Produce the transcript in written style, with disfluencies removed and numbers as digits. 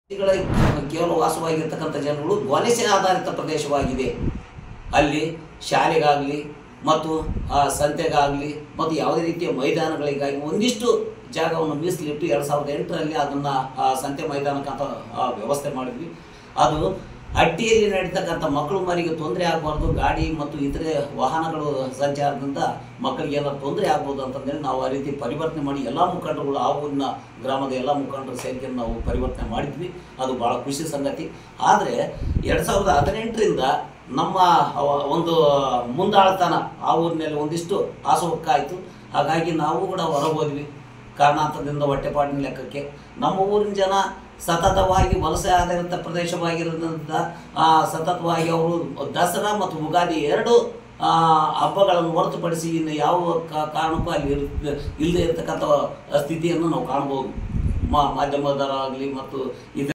ಕೇವಲ ವಾಸವಾಗಿರ್ತಕ್ಕಂಥ ಜನಗಳು ವಲಸೆ ಆಧಾರಿತ ಪ್ರದೇಶವಾಗಿದೆ. ಅಲ್ಲಿ ಶಾಲೆಗಾಗಲಿ ಮತ್ತು ಸಂತೆಗಾಗಲಿ ಮತ್ತು ಯಾವುದೇ ರೀತಿಯ ಮೈದಾನಗಳಿಗಾಗಿ ಒಂದಿಷ್ಟು ಜಾಗವನ್ನು ಮೀಸಲಿಟ್ಟು 2008ರಲ್ಲಿ ಅದನ್ನು ಸಂತೆ ಮೈದಾನಕ್ಕಂತ ವ್ಯವಸ್ಥೆ ಮಾಡಿದ್ವಿ. ಅದು ಹಟ್ಟಿಯಲ್ಲಿ ನಡೀತಕ್ಕಂಥ ಮಕ್ಕಳು ಮರಿಗೆ ತೊಂದರೆ ಆಗಬಾರ್ದು, ಗಾಡಿ ಮತ್ತು ಇತರೆ ವಾಹನಗಳು ಸಂಚಾರದಿಂದ ಮಕ್ಕಳಿಗೆ ಎಲ್ಲ ತೊಂದರೆ ಆಗ್ಬೋದು ಅಂತಂದೇಳಿ ನಾವು ಆ ರೀತಿ ಪರಿವರ್ತನೆ ಮಾಡಿ ಎಲ್ಲ ಮುಖಂಡರುಗಳು ಆ ಊರಿನ ಗ್ರಾಮದ ಎಲ್ಲ ಮುಖಂಡರ ಸೇರಿಕೆ ನಾವು ಪರಿವರ್ತನೆ ಮಾಡಿದ್ವಿ. ಅದು ಭಾಳ ಖುಷಿ ಸಂಗತಿ. ಆದರೆ 2018ರಿಂದ ನಮ್ಮ ಒಂದು ಮುಂದಾಳತನ ಆ ಊರಿನಲ್ಲಿ ಒಂದಿಷ್ಟು ಆಸವಕ್ಕಾಯಿತು. ಹಾಗಾಗಿ ನಾವು ಕೂಡ ಹೊರಗೋದ್ವಿ ಕಾರಣಾಂತರದಿಂದ ಹೊಟ್ಟೆಪಾಡಿನ ಲೆಕ್ಕಕ್ಕೆ. ನಮ್ಮ ಊರಿನ ಜನ ಸತತವಾಗಿ ವಲಸೆ ಆಧಾರಿತ ಪ್ರದೇಶವಾಗಿರೋದ್ರಿಂದ ಸತತವಾಗಿ ಅವರು ದಸರಾ ಮತ್ತು ಯುಗಾದಿ ಎರಡು ಹಬ್ಬಗಳನ್ನು ಹೊರತುಪಡಿಸಿ ಇನ್ನು ಯಾವ ಕಾರಣಕ್ಕೂ ಅಲ್ಲಿ ಇಲ್ಲದೆ ಇರತಕ್ಕಂಥ ಸ್ಥಿತಿಯನ್ನು ನಾವು ಕಾಣ್ಬೋದು. ಮಾಧ್ಯಮದರಾಗಲಿ ಮತ್ತು